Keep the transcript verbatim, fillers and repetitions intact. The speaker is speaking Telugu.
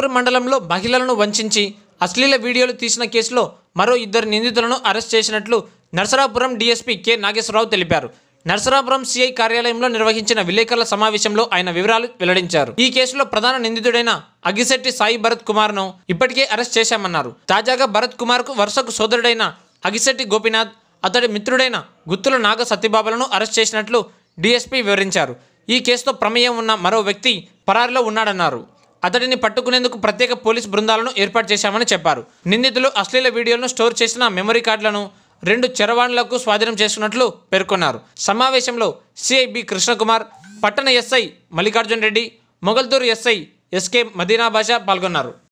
మొగల్తూరు మండలంలో మహిళలను వంచించి అశ్లీల వీడియోలు తీసిన కేసులో మరో ఇద్దరు నిందితులను అరెస్ట్ చేసినట్లు నరసరాపురం డీఎస్పీ కె నాగేశ్వరరావు తెలిపారు. నరసరాపురం సిఐ కార్యాలయంలో నిర్వహించిన విలేకరుల సమావేశంలో ఆయన వివరాలు వెల్లడించారు. ఈ కేసులో ప్రధాన నిందితుడైన అగిశెట్టి సాయి భరత్ కుమార్ ను ఇప్పటికే అరెస్ట్ చేశామన్నారు. తాజాగా భరత్ కుమార్ కు వరుసకు సోదరుడైన అగిశెట్టి గోపీనాథ్, అతడి మిత్రుడైన గుత్తుల నాగ సత్యబాబులను అరెస్ట్ చేసినట్లు డీఎస్పీ వివరించారు. ఈ కేసుతో ప్రమేయం ఉన్న మరో వ్యక్తి పరారిలో ఉన్నాడన్నారు. అతడిని పట్టుకునేందుకు ప్రత్యేక పోలీసు బృందాలను ఏర్పాటు చేశామని చెప్పారు. నిందితులు అశ్లీల వీడియోలను స్టోర్ చేసిన మెమరీ కార్డులను రెండు చరవాణులకు స్వాధీనం చేసుకున్నట్లు పేర్కొన్నారు. సమావేశంలో సిఐ బి కృష్ణకుమార్, పట్టణ SI Mallikarjun Reddy, Mogalthur SI SK Madina Basha పాల్గొన్నారు.